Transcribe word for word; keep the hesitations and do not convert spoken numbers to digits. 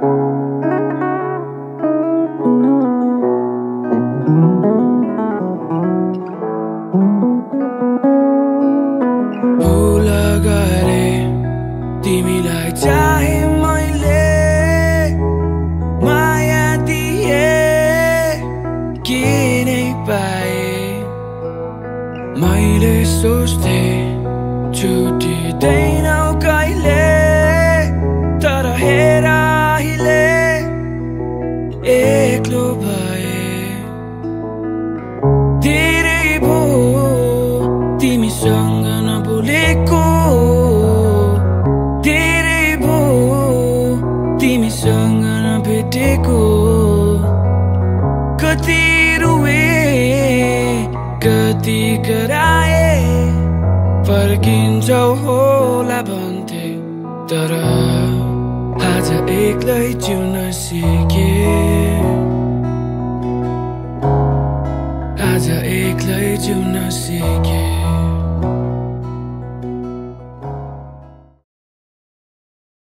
भुल गरे तिमीलाई चाहे मैले माया दिए के नै पाए मैले सोच्थे छुटिँदैनौ कहिले तर हेर अहिले एक्लो भए धेरै भो तिमीसँग नबोलेको धेरै भो तिमीसँग नभेटेको कति रुए कति कराए फर्किन्छौ होला भन्थे तर आज एक्लै जिउन सिके आज एक्लै जिउन सिके